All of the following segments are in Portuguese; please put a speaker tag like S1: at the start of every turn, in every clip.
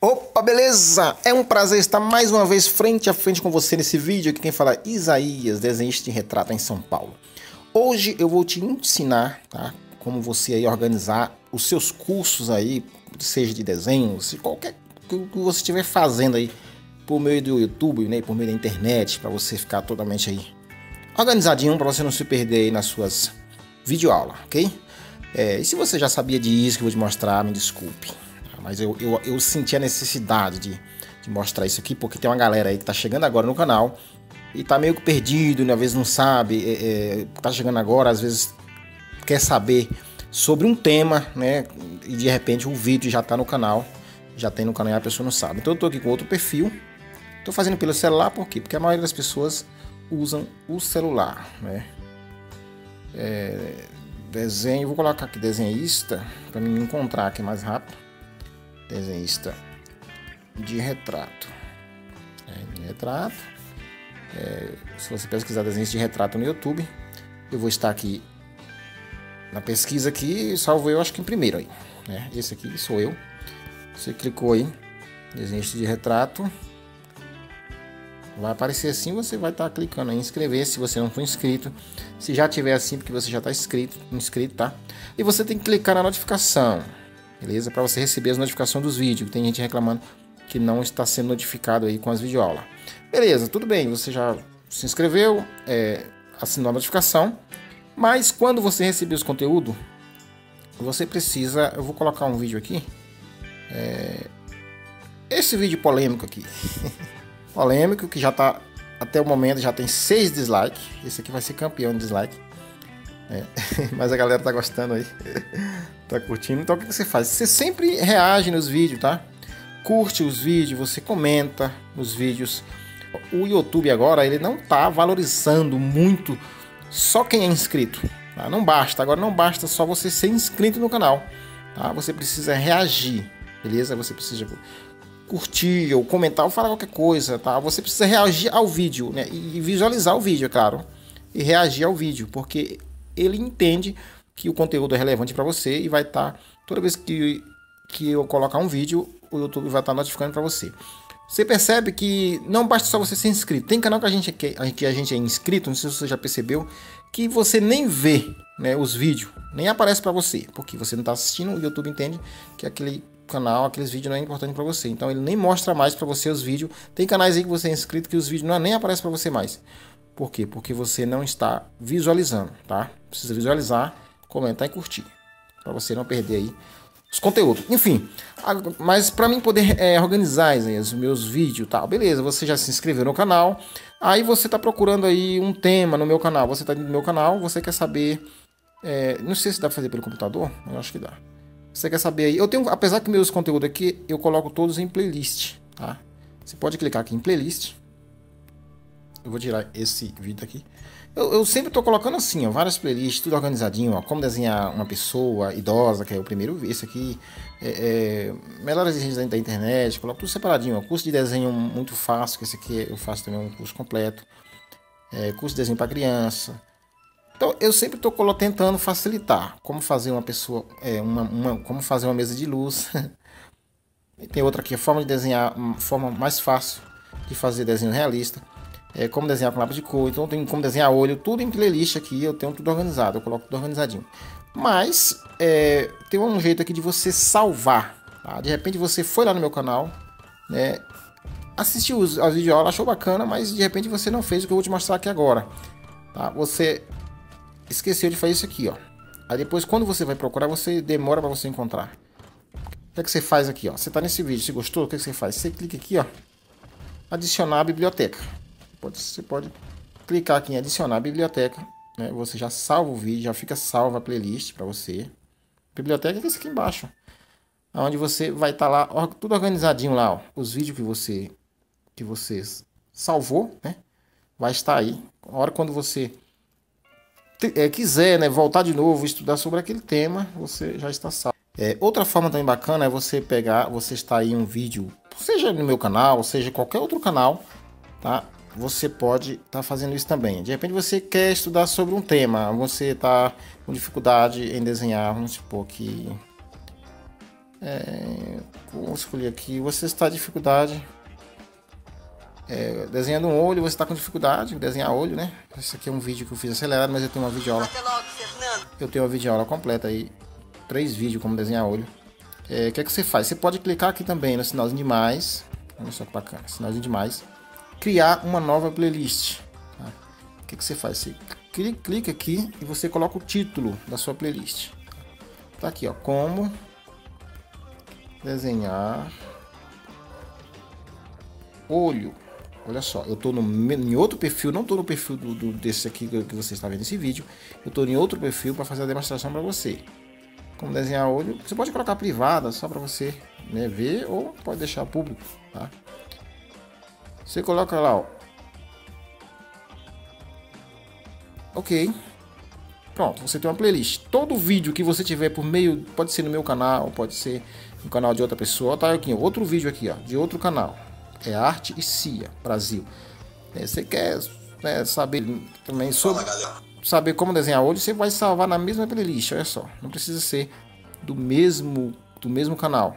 S1: Opa, beleza? É um prazer estar mais uma vez frente a frente com você nesse vídeo. Aqui quem fala é Isaías, desenhista de retrato em São Paulo. Hoje eu vou te ensinar, tá? Como você aí organizar os seus cursos aí, seja de desenho, se qualquer que você estiver fazendo aí por meio do YouTube, né? Por meio da internet, para você ficar totalmente aí organizadinho, para você não se perder aí nas suas videoaulas, ok? E se você já sabia disso que eu vou te mostrar, me desculpe. Mas eu senti a necessidade de mostrar isso aqui, porque tem uma galera aí que tá chegando agora no canal e tá meio que perdido, né? Às vezes não sabe, tá chegando agora, às vezes quer saber sobre um tema, né? E de repente o vídeo já tá no canal, já tem no canal e a pessoa não sabe. Então eu tô aqui com outro perfil, tô fazendo pelo celular, por quê? Porque a maioria das pessoas usam o celular, né? Desenho, vou colocar aqui desenhista, para me encontrar aqui mais rápido. Desenhista de retrato. Se você pesquisar desenhista de retrato no YouTube, eu vou estar aqui na pesquisa aqui, salvo eu acho que em primeiro aí, né? Esse aqui sou eu. Você clicou aí, desenhista de retrato, vai aparecer assim, você vai estar clicando em inscrever se você não for inscrito. Se já tiver assim, porque você já está inscrito, tá? E você tem que clicar na notificação. Beleza? Para você receber as notificações dos vídeos. Tem gente reclamando que não está sendo notificado aí com as videoaulas. Beleza, tudo bem. Você já se inscreveu, assinou a notificação. Mas quando você receber os conteúdos, você precisa... Eu vou colocar um vídeo aqui. Esse vídeo polêmico aqui. Polêmico, que já está... Até o momento já tem 6 dislikes. Esse aqui vai ser campeão de dislike. Mas a galera tá gostando aí. Tá curtindo. Então o que você faz? Você sempre reage nos vídeos, tá? Curte os vídeos, você comenta nos vídeos. O YouTube agora, ele não tá valorizando muito só quem é inscrito, tá? Não basta, agora não basta só você ser inscrito no canal, tá? Você precisa reagir, beleza? Você precisa curtir ou comentar ou falar qualquer coisa, tá? Você precisa reagir ao vídeo, né? E visualizar o vídeo, é claro. E reagir ao vídeo, porque ele entende que o conteúdo é relevante para você e vai estar, toda vez que eu colocar um vídeo, o YouTube vai estar notificando para você. Você percebe que não basta só você ser inscrito. Tem canal que a gente é inscrito, não sei se você já percebeu, que você nem vê, né, os vídeos, nem aparece para você, porque você não está assistindo, o YouTube entende que aquele canal, aqueles vídeos não é importante para você. Então ele nem mostra mais para você os vídeos. Tem canais aí que você é inscrito que os vídeos nem aparecem para você mais. Por quê? Porque você não está visualizando, tá? Precisa visualizar, comentar e curtir, para você não perder aí os conteúdos. Enfim, mas para mim poder organizar os meus vídeos, tá? Beleza, você já se inscreveu no canal, aí você tá procurando aí um tema no meu canal, você tá no meu canal, você quer saber, não sei se dá para fazer pelo computador, eu acho que dá. Você quer saber aí, eu tenho, apesar que meus conteúdos aqui, eu coloco todos em playlist, tá? Você pode clicar aqui em playlist. Eu vou tirar esse vídeo aqui. Eu sempre tô colocando assim, ó, várias playlists, tudo organizadinho, ó, como desenhar uma pessoa idosa, que é o primeiro, esse aqui, melhores desenhos da internet, coloco tudo separadinho, ó, curso de desenho muito fácil, que esse aqui eu faço também um curso completo, curso de desenho para criança. Então eu sempre tô tentando facilitar, como fazer uma pessoa, como fazer uma mesa de luz. Tem outra aqui, a forma de desenhar, uma forma mais fácil de fazer desenho realista. Como desenhar com lápis de cor, então tem como desenhar olho, tudo em playlist aqui, eu tenho tudo organizado, eu coloco tudo organizadinho. Mas tem um jeito aqui de você salvar, tá? De repente você foi lá no meu canal, né, assistiu as videoaulas, achou bacana, mas de repente você não fez o que eu vou te mostrar aqui agora, tá? Você esqueceu de fazer isso aqui, ó. Aí depois quando você vai procurar, você demora para você encontrar. O que é que você faz aqui, ó? Você tá nesse vídeo, se gostou, o que é que você faz? Você clica aqui, ó, adicionar a biblioteca. Você pode clicar aqui em adicionar a biblioteca, né? Você já salva o vídeo, já fica salva a playlist para você. Biblioteca é esse aqui embaixo, onde você vai estar lá, ó, tudo organizadinho lá, ó, os vídeos que você salvou, né? Vai estar aí. A hora quando você quiser, né, voltar de novo, estudar sobre aquele tema, você já está salvo. Outra forma também bacana é você pegar, você está aí um vídeo, seja no meu canal, seja qualquer outro canal, tá? Você pode estar fazendo isso também. De repente você quer estudar sobre um tema, você está com dificuldade em desenhar, vamos supor que Vou escolher aqui. Você está em dificuldade desenhando um olho, você está com dificuldade em desenhar olho, né? Esse aqui é um vídeo que eu fiz acelerado, mas eu tenho uma videoaula. Eu tenho uma videoaula completa aí, 3 vídeos como desenhar olho. O que é que você faz? Você pode clicar aqui também no sinalzinho de mais. Olha só que bacana, sinalzinho de mais. Criar uma nova playlist. Tá? O que é que você faz? Você clica aqui e você coloca o título da sua playlist. Tá aqui, ó, como desenhar olho. Olha só, eu tô em outro perfil, não tô no perfil desse aqui que você está vendo esse vídeo. Eu tô em outro perfil para fazer a demonstração para você. Como desenhar olho, você pode colocar privada só para você, né, ver, ou pode deixar público, tá? Você coloca lá, ó. Ok. Pronto, você tem uma playlist. Todo vídeo que você tiver por meio, pode ser no meu canal, pode ser no canal de outra pessoa, tá aqui, outro vídeo aqui, ó, de outro canal. É Arte e Cia Brasil. Você quer, né, saber também sobre saber como desenhar olho, você vai salvar na mesma playlist, olha só. Não precisa ser do mesmo canal.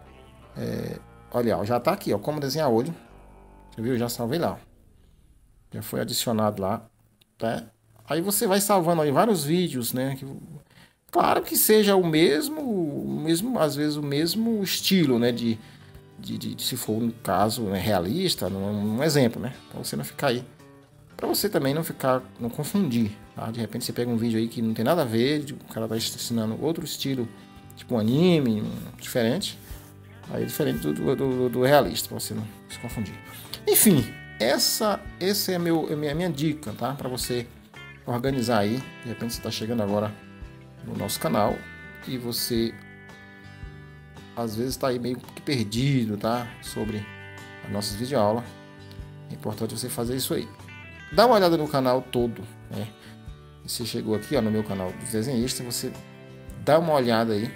S1: Olha, ó, já tá aqui, ó, como desenhar olho. Você viu? Já salvei lá. Já foi adicionado lá, tá? Aí você vai salvando aí vários vídeos, né? Claro que seja o mesmo, às vezes o mesmo estilo, né? Se for um caso, né, realista, um exemplo, né? Pra você não ficar aí. Pra você também não confundir, tá? De repente você pega um vídeo aí que não tem nada a ver, o cara tá ensinando outro estilo, tipo um anime, diferente. Aí é diferente do realista, pra você não se confundir. Enfim, essa é a minha dica, tá? Pra você organizar aí. De repente você tá chegando agora no nosso canal e você às vezes está aí meio que perdido, tá? Sobre as nossas videoaulas. É importante você fazer isso aí. Dá uma olhada no canal todo, né? Você chegou aqui, ó, no meu canal dos desenhistas, você dá uma olhada aí,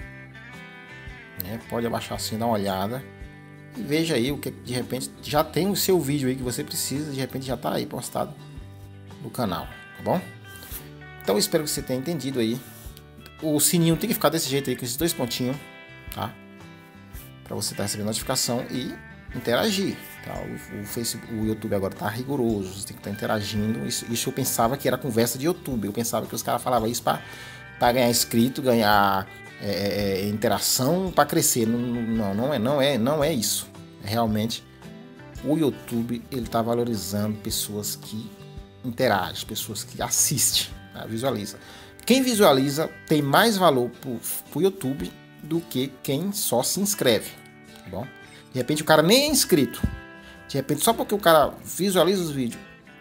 S1: né? Pode abaixar assim, dá uma olhada e veja aí o que de repente já tem o seu vídeo aí que você precisa, de repente já tá aí postado no canal, tá bom? Então espero que você tenha entendido aí. O sininho tem que ficar desse jeito aí, com esses 2 pontinhos, tá? Para você estar recebendo notificação e interagir, tá? O YouTube agora tá rigoroso, você tem que estar interagindo. Isso eu pensava que era conversa de YouTube. Eu pensava que os caras falavam isso para ganhar inscrito, ganhar interação, para crescer. Não é isso. Realmente o YouTube ele tá valorizando pessoas que interagem, pessoas que assistem, tá? Visualiza. Quem visualiza tem mais valor pro YouTube do que quem só se inscreve, tá bom? De repente o cara nem é inscrito, de repente só porque o cara visualiza os vídeos,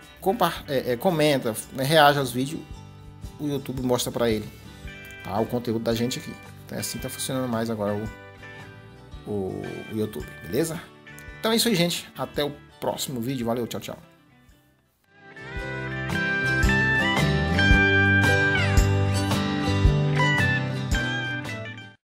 S1: comenta, né, reage aos vídeos, o YouTube mostra para ele, tá, o conteúdo da gente aqui. Então é assim que tá funcionando mais agora o YouTube, beleza? Então é isso aí, gente, até o próximo vídeo, valeu, tchau, tchau.